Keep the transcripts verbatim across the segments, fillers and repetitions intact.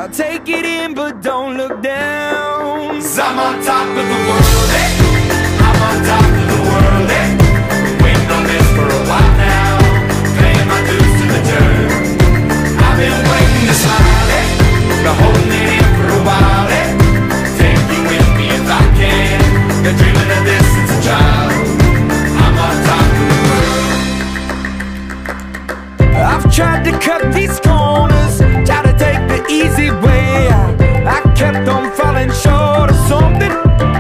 take it in, but don't look down. 'Cause I'm on top of the world, eh? I'm on top of the world, eh? Waiting on this for a while now, paying my dues to the dirt. I've been waiting to smile, eh? Been holding it in for a while, eh? Take you with me if I can. Been dreaming of this since a child. I'm on top of the world. I've tried to cut these corners, tried to take the easy way out. I kept on falling short of something.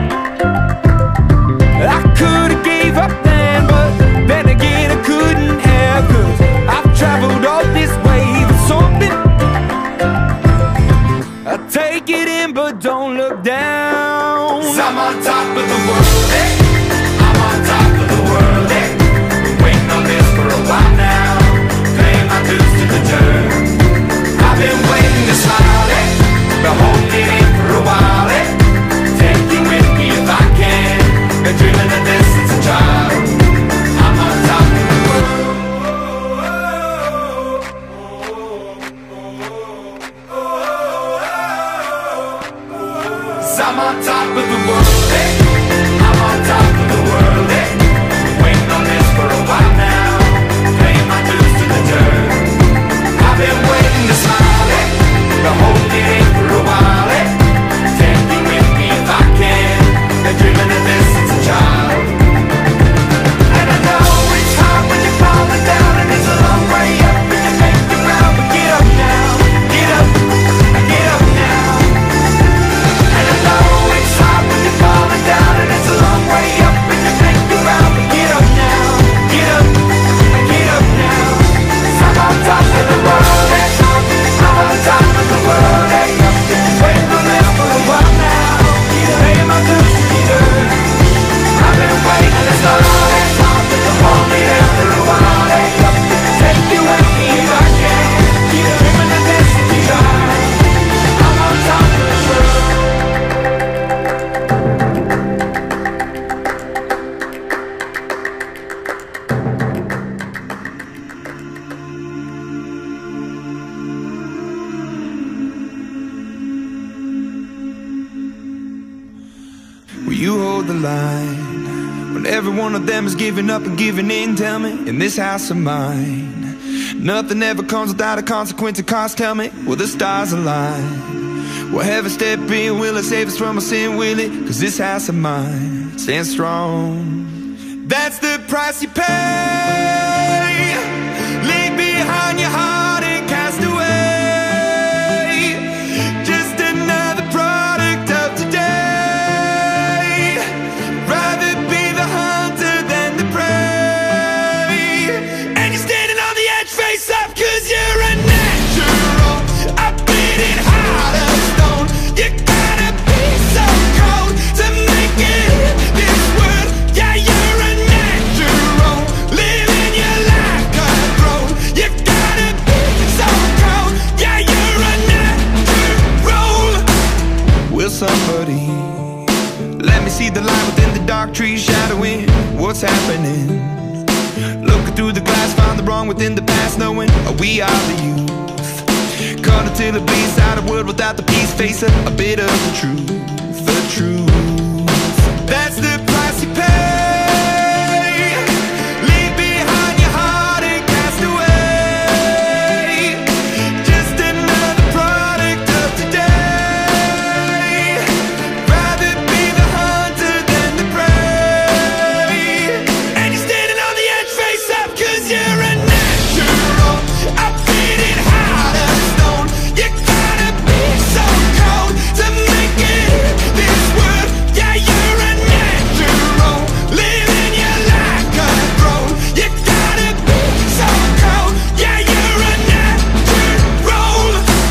I could've gave up then, but then again I couldn't have. 'Cause I've traveled all this way for something. I take it in, but don't look down. 'Cause I'm on top of the world, eh? I'm on top of the world, eh? Been waiting on this for a while now, paying my dues to the dirt. I've been waiting to smile, eh? Been holding it in for a while, eh? Take you with me if I can. Been dreaming of this since a child. I'm on top of the world. 'Cause I'm on top of the world, eh? I'm on top of the world, eh? Waiting on this for a while now, paying my dues to the dirt. I've been waiting to smile, eh? Been holding it in for a while, eh? Take you with me if I can. Been dreaming of this since a child. And I know it's hard when you're falling down, and it's a long way up, and you make the ground, but get up now, get up, get up now. And I know it's hard when you're falling down, and it's a long way up, and you make the ground, but get up now, get up, get up now. 'Cause I'm on top of the world, eh? I'm on top of the world, eh? Waiting on this for a while now, paying my dues to the dirt. I've been waiting this long, eh? Hold me there for a while, eh? Take you with me if I can. Keep dreaming of this in the eye. I'm on top of the world. Will you hold the line when every one of them is giving up and giving in? Tell me, in this house of mine, nothing ever comes without a consequence of cost. Tell me, will the stars align? Will heaven step in? Will it save us from our sin? Will it? 'Cause this house of mine stands strong. That's the price you pay. Leave behind your heart and cast away. Just another product of today. Rather be the hunter than the prey. And you're standing on the edge, face up, 'cause you're a natural. A beating heart of stone. You gotta be so cold to make it in this world. Yeah, you're a natural, living your life cutthroat. You gotta be so cold. Yeah, you're a natural. Will somebody let me see the light within the dark trees shadowing what's happening? Looking through the glass, find the wrong within the past, knowing we are the youth. Cut until it bleeds out of world without the peace, face a, a bit of the truth, the truth. That's the price you pay. Leave behind your heart and cast away. Just another product of today. Rather be the hunter than the prey. And you're standing on the edge, face up, 'cause you're a natural. A beating heart of stone. You gotta be so cold to make it in this world. Yeah, you're a natural, living your life cutthroat. You gotta be so cold. Yeah, you're a natural.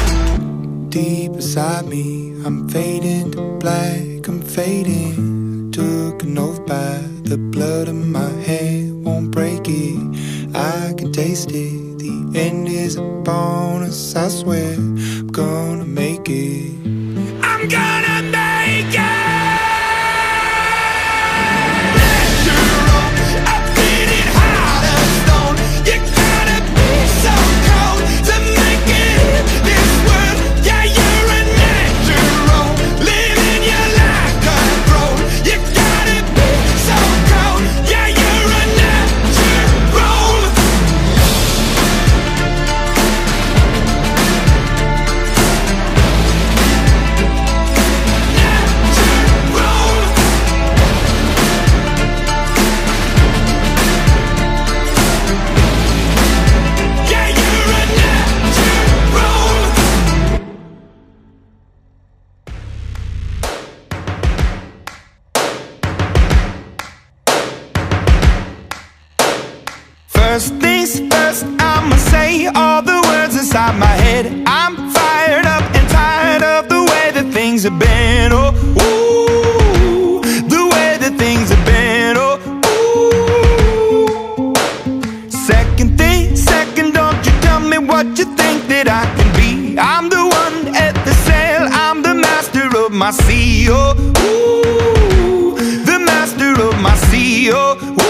Deep inside me, I'm fading to black, I'm fading. Took an oath by the blood in my head, won't break it. I can taste it. The end is upon us, I swear. I'm gonna make it. I'm gonna make it. Natural, a beating heart of stone. You gotta be so cold to make it in this world. Yeah, you're a things have been. Oh, ooh, the way that things have been. Oh, ooh. Second thing, second, don't you tell me what you think that I can be. I'm the one at the sail, I'm the master of my sea. Oh, ooh, the master of my sea. Oh, ooh.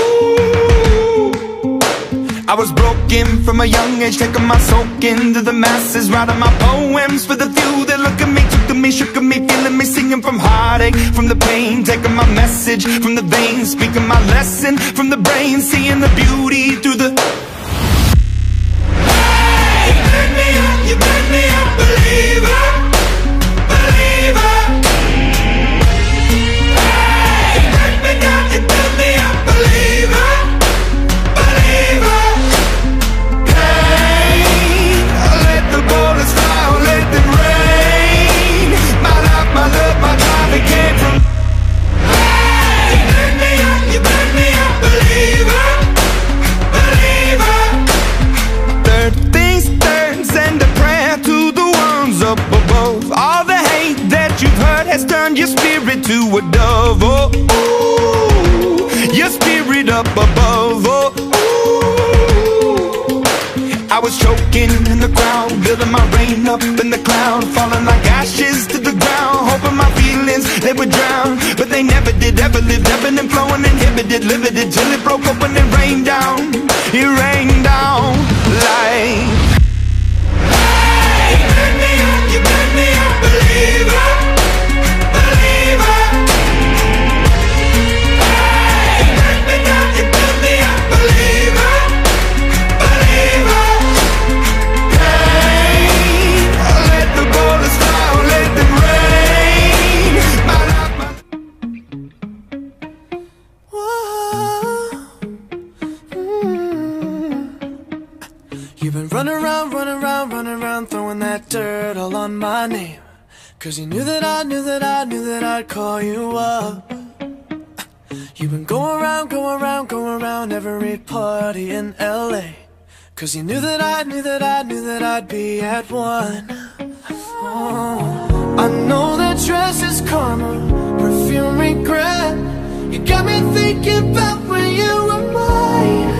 I was broken from a young age, taking my soak into the masses, writing my poems for the few that look at me, took to me, shook at me, feeling me, singing from heartache, from the pain, taking my message from the veins, speaking my lesson from the brain, seeing the beauty through the... Hey, you made me up, you made me a believer, believer. Hey, you break me down, you build me a believer, believer. Your spirit to a dove, oh, ooh, your spirit up above, oh, ooh. I was choking in the crowd, building my rain up in the cloud, falling like ashes to the ground, hoping my feelings, they would drown, but they never did, ever lived, ebbing and flowing, inhibited, limited, till it broke up when it rained down, it rained down like... Hey, you made me up, you made me a believer, believer. Hey, you break me down, you build me a believer, believer. Hey, let the bullets fly, let them rain. My life, my... You've been running around, running around, running around, throwing that dirt all on my name. Cause you knew that I knew that I knew that I'd call you up. You've been going around, going around, going around every party in L A. Cause you knew that I knew that I knew that I'd be at one. Oh, I know that dress is karma, perfume regret. You got me thinking about when you were mine.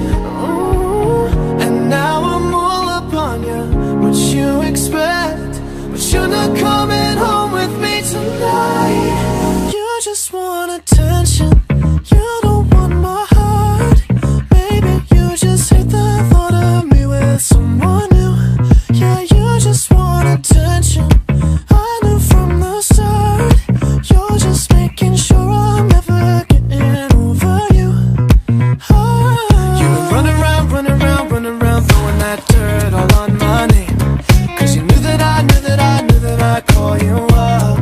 Oh, and now I'm all up on you, what you expect. But you're not coming home with me tonight. You just want attention, you don't want my heart. Maybe you just hate the thought of me with someone new. Yeah, you just want attention, I knew from the start. You're just making sure I'm never getting over you. Oh. You've been running around, running around, running around, throwing that dirt all on my name. Cause you knew that I knew that I knew that I'd call you up.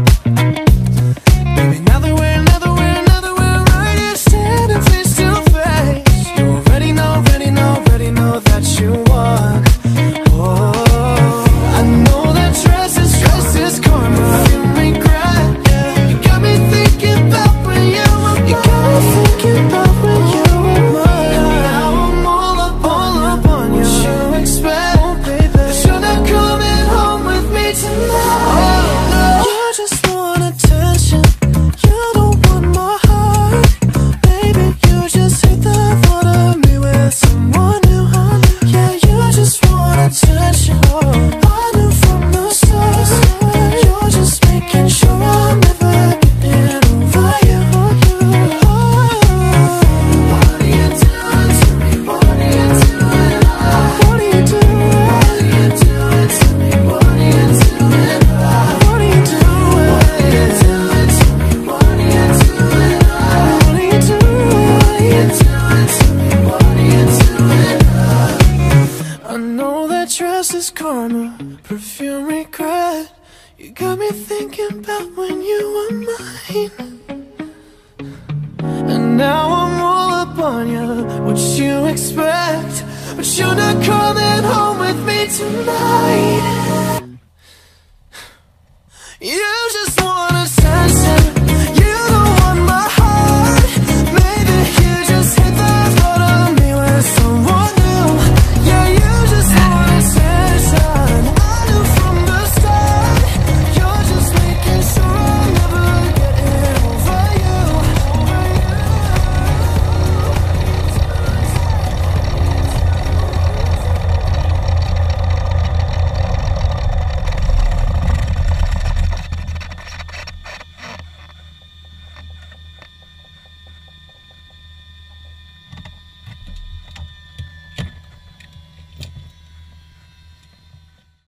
Baby, now that we're, now that we're, now that we're right here standing face to face, you already know, already know, already know that you won. Oh, I know that dress is, dress is karma, you regret, yeah. You got me thinking about when you were mine. You got me thinking about when you were mine. And now I'm all up, all up on you. What you expect, oh, baby, that you're not coming home with me tonight. Oh, no. You just want attention, you don't want my heart. Baby, you just hate the thought of me with someone new. Yeah, you just want attention, I knew from the start. You're just making sure I'm never getting over you. Oh, what are you doing to me? What are you doing? What are you doing? What are you doing to me? What are you doing? What are you doing? What are you doing to me? What are you doing? What are you doing? What are you doing to me? What are you doing? I know that dress is karma, perfume regret. You got me thinking about when you were mine. And now I'm all up on you, what you expect. But you're not coming home with me tonight.